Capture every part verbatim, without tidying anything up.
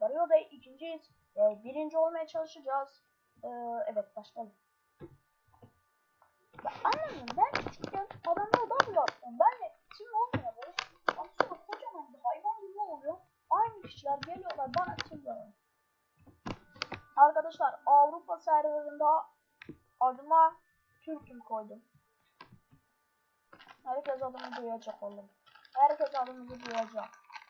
arkadaşlar. Yoda ikinciyiz. Ee, birinci olmaya çalışacağız. Ee, evet başlayalım. Anladım, ben küçükken adamlara double attım. Benle tim olmuyor böyle. Ama sonra kocaman bir hayvan gibi oluyor. Aynı kişiler geliyorlar bana tim veriyor. Arkadaşlar Avrupa serverında adıma Türk'üm koydum. Herkes adımı duyacak oğlum. Herkes adımızı duyacak.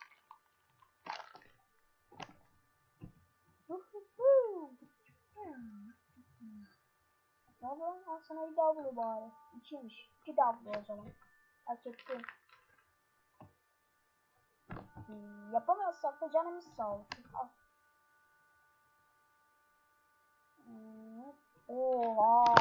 Ne yapalım? Al sana bir W bari. İkiymiş. İki W o zaman. Hak ettim. Hmm, yapamazsak da canımız sağ olsun. Al. Hmm. Oha.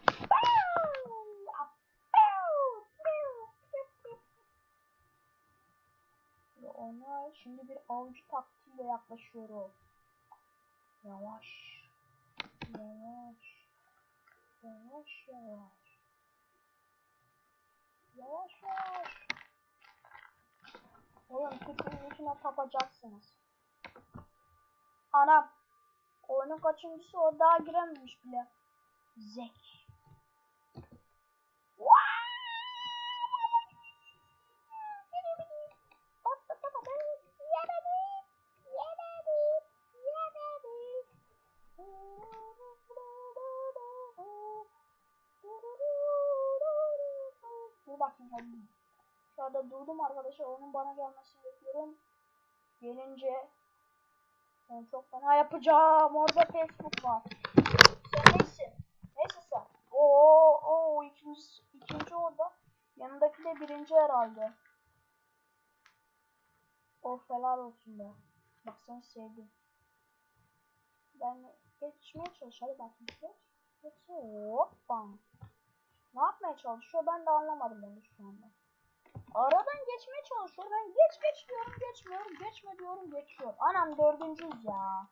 Ona şimdi bir avcı taktiğiyle yaklaşıyorum. Yavaş. Yavaş. Yavaş yavaş. Yavaş yavaş. Oğlum kutunun içine tapacaksınız. Anam. Oyunun kaçıncısı o, daha girememiş bile. Zek. Dur bakayım hadi. Şu anda durdum arkadaşlar, onun bana gelmesini bekliyorum. Gelince ben çok fena yapacağım. Orada Facebook var. Sen neysin? Neyse sen. Oo, oo ikinci, ikinci orada. Yanındaki de birinci herhalde. Of helal olsun be. Bak seni sevdim. Ben geçmeye çalış. Hadi bakayım. Geç. Geç. Hoppa. Ne yapmaya çalışıyor? Ben de anlamadım onu şu anda. Aradan geçmeye çalışıyor. Ben geç geç diyorum, geçmiyorum. Geçme diyorum, geçiyor. Anam dördüncüyüz ya.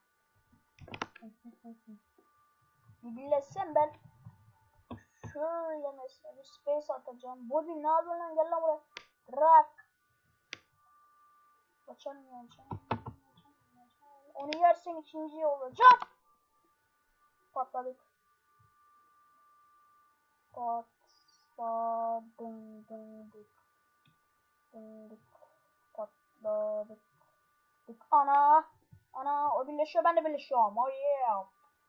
Bir bilesem ben şöyle mesela bir space atacağım. Body ne yapıyorsun lan, gel lan buraya. Rak. Kaçamıyorum. Onu yersem ikinci olacağım. Patladık. Patladım. Dındık. Dındık. Patladık. Ana. Ana o birleşiyor, ben de birleşiyorum. Oh yeah.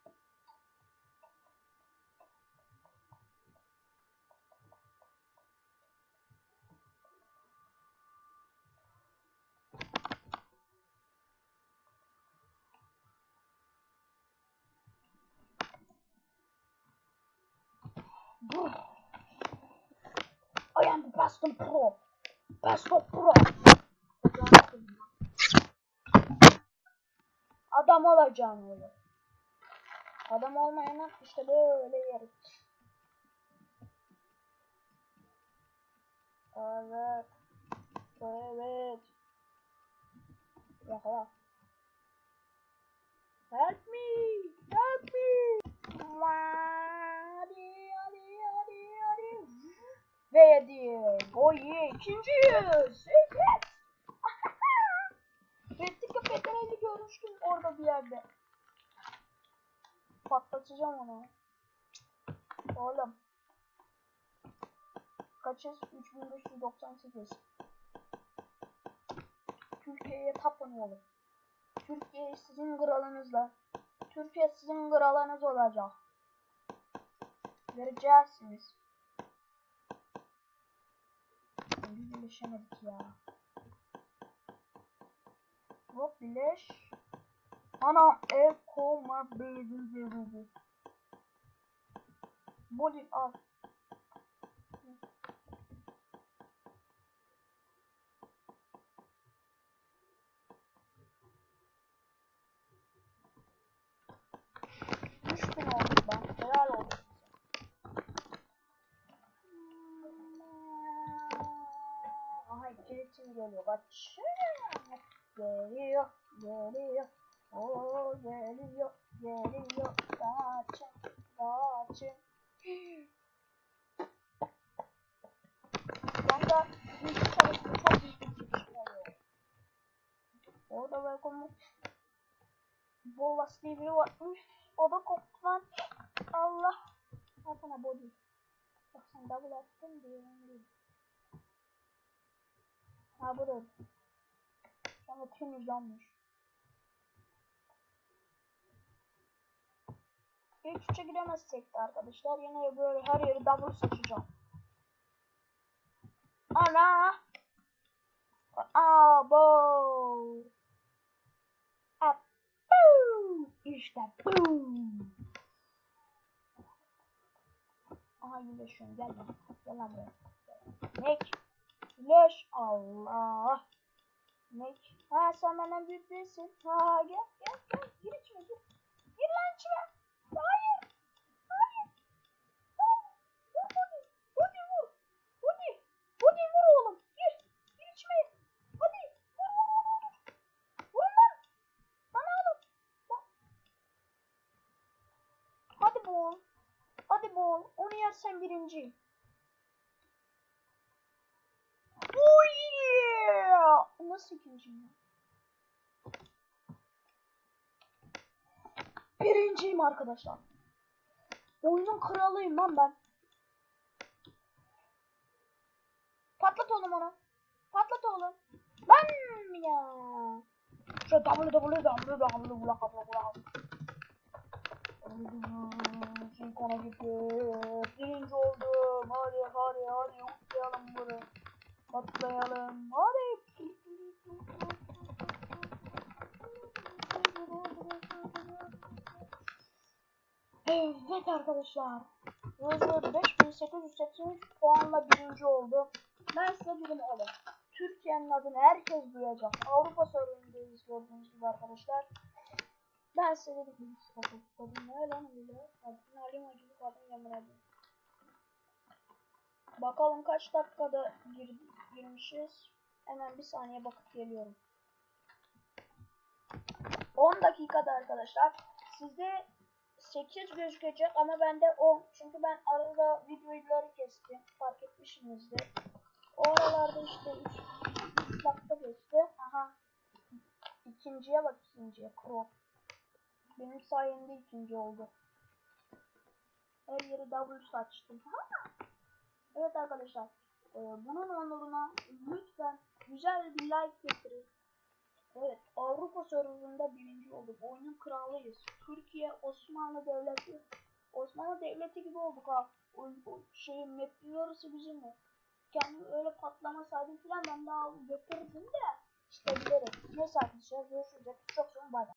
I am the best of pro. Best of pro. Adam olacağım öyle. Adam olmayanı işte böyle yeriz. Evet. Evet. Yakala. Help me. Help me. Hadi hadi hadi hadi. Ve yedim. Oh yeah. İkinciyiz. Evet. Retti köpekleri görmüştüm orada bir yerde. Patlatacağım onu. Oğlum. Kaçız? üç bin beş yüz doksan sekiz. Türkiye'ye tapınıyorum. Türkiye sizin kralınızla. Türkiye sizin kralınız olacak. Vereceksiniz. Biz birleşemedik ya. Hop birleş. Ana el koma baby. Body al. üç bin oldu ben. Helal olsun. Aha ikiletim geliyor. Kaç. Geliyor. Geliyor. Oo geliyor. Geliyor. Kaçın. Kaçın. Yanda müzik çalışıyor. Çok iyi bir şey oluyor. Orada welcome. Bol lastiği biri var. Üf, o da koptu lan. Allah. Atana body. Bak sen double attın diyorum değil. Ha bu da. Sonra tüm yanmış. İlk üçe giremezsek de arkadaşlar yine böyle her yeri double seçeceğim. Ana. Abo. Abu. İşte bu. Aha iyileşiyorum gel lan. Gel lan buraya. Nek. İyileş. Allah. Nek. Ha sen benden büyük değilsin. Ha gel gel gel. Gir içime gir. Gir lan içime. Hayır. Hayır. Vur Body. Body vur. Body. Body vur oğlum. Gir. Gir içime. Hadi. Vur vur vur vur. Vur lan. Bana oğlum. Hadi bol. Hadi bol. Onu yersen birinci. Oh yeah. Nasıl ikinciyim ya? Birinciyim arkadaşlar. Oyunun kralıyım lan ben. Patlat oğlum onu. Patlat oğlum. Lan ya. Şu double double double double bula kabla bula. Sinkona gitti. Birinci oldum. Hadi hadi hadi yoklayalım bunu. Patlayalım. Hadi. Evet arkadaşlar. Hızlı beş bin sekiz yüz seksen üç puanla birinci oldu. Ben size birini alın. Türkiye'nin adını herkes duyacak. Avrupa sorunundayız gördüğünüz gibi arkadaşlar. Ben size dedim. Kadın ne lan öyle? Kadın alayım acılı kadın yemin ediyorum. Bakalım kaç dakikada gir girmişiz. Hemen bir saniye bakıp geliyorum. on dakikada arkadaşlar. Sizde sekiz gözükecek ama bende on. Çünkü ben arada videoları kestim. Fark etmişsinizdir. O aralarda işte üç dakika geçti. Aha. İkinciye bak ikinciye. Crop. Benim sayemde ikinci oldu. Her yeri double saçtım. Ha. Evet arkadaşlar. E, bunun onuruna lütfen güzel bir like getirin. Evet, Avrupa sorununda birinci olduk. Oyunun kralıyız. Türkiye Osmanlı Devleti. Osmanlı Devleti gibi olduk ha. O, o şeyin map'in yarısı bizim mi? Kendim öyle patlamasaydım filan ben daha götürürdüm de işte bilerek. Neyse arkadaşlar görüşürüz. Çok çok bay bay.